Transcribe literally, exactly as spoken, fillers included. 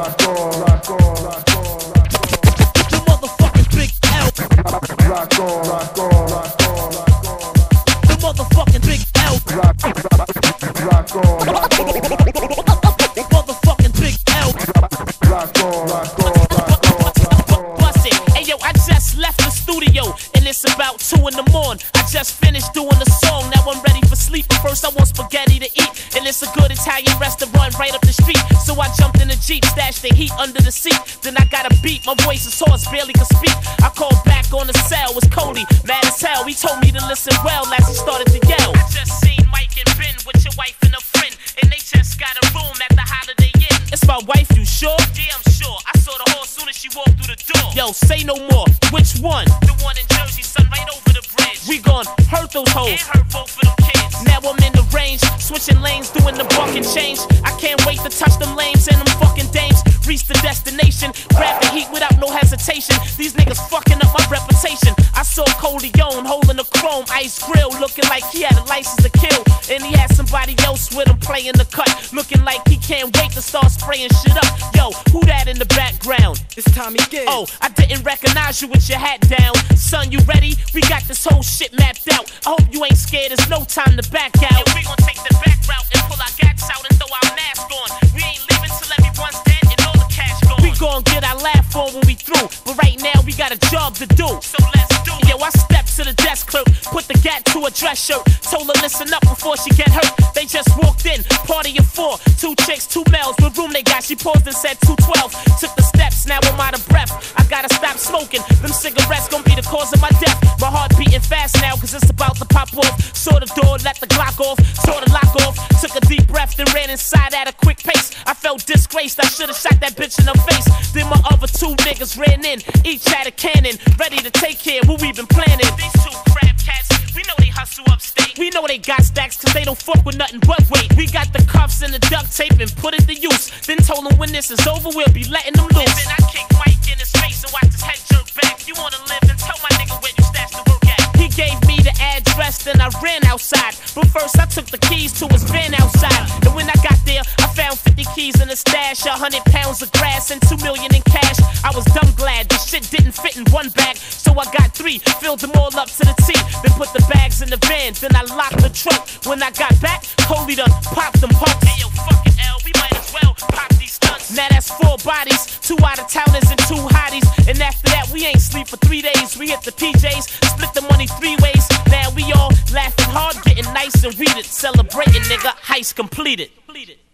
rock on, rock on, rock on, rock on. The motherfucking Big L. Rock on, rock on, rock on, rock on. The motherfucking Big L. Rock, rock, rock on, rock on. Motherfucking Big L. Rock on, rock on, rock on, rock on. Bust it. Hey yo, I just left the studio and it's about two in the morning. I just finished doing the song, now I'm ready for sleep. But first I want spaghetti to eat, and it's a good Italian restaurant right up the street. So I jumped in the Jeep, stashed the heat under the seat. Then I got a beat, my voice is hoarse, barely could speak. I called back on the cell, was Cody, mad as hell. He told me to listen well as he started to yell. I just seen Mike and Ben with your wife and a friend, and they just got a room at the Holiday Inn. It's my wife, you sure? Yeah, I'm sure. I saw the horse soon as she walked through the door. Yo, say no more. Which one? The one in Jersey, son, right over the bridge. We gon' hurt those hoes. And hurt both of them kids. Now I'm in the range, switching lanes, doing the buck and change. I can't wait to touch them lames and them fucking dames. Reach the destination, grab the heat without no hesitation. These niggas fucking up my reputation. I saw Coleon holding a chrome ice grill, looking like he had a license to kill. And he had somebody else with him playing the cut, looking like he can't wait to start spraying shit up. Yo, who that in the background? It's Tommy Gibbs. Oh, I didn't recognize you with your hat down. Son, you ready? We got this whole shit mapped out. I hope you ain't scared, there's no time to back out. And we gon' take the back route and pull our gats out and throw our mask on. We ain't leaving till everyone's dead and all the cash gone. We gon' get our laugh on when we through, but right now we got a job to do. So let's do it. Yo, I stepped to the desk clerk, put the gat to a dress shirt, told her listen up before she get hurt. They just walked in, party of four, two chicks, two males. What room they got? She paused and said two twelve. Took the steps, now I'm out of breath. I gotta stop smoking, them cigarettes gon' be the cause of my death. My heart beating fast now, cause it's about to pop off. Saw the door, let the Glock off, saw the lock off. Took a deep breath, then ran inside at a quick pace. I felt disgraced, I should've shot that bitch in her face. Then my other two niggas ran in, each had a cannon, ready to take care of what we been planning. These two crab cats, we know they hustle upstate. We know they got stacks cause they don't fuck with nothing but weight. We got the cuffs and the duct tape and put it to use. Then told them when this is over we'll be letting them loose. And then I kicked Mike in his face and watched his head jerk back. You wanna live, then tell my nigga where you stashed the work at. He gave me the address, then I ran outside. But first I took the keys to his van outside. And when I got there, I found fifty keys in a stash, a hundred pounds of grass and two million in cash. I was dumb glad the shit didn't fit in one bag, so I got three, filled them all up to the T. Then put the bags in the van, then I locked the trunk. When I got back, Coley done popped them punks. Hey yo, fucking L, we might as well pop these stunts. Now that's four bodies, two out of towners and two hotties. And after that, we ain't sleep for three days. We hit the P Js, split the money three ways. Now we all laughing hard, getting nice and weeded, celebrating, nigga, heist completed. completed.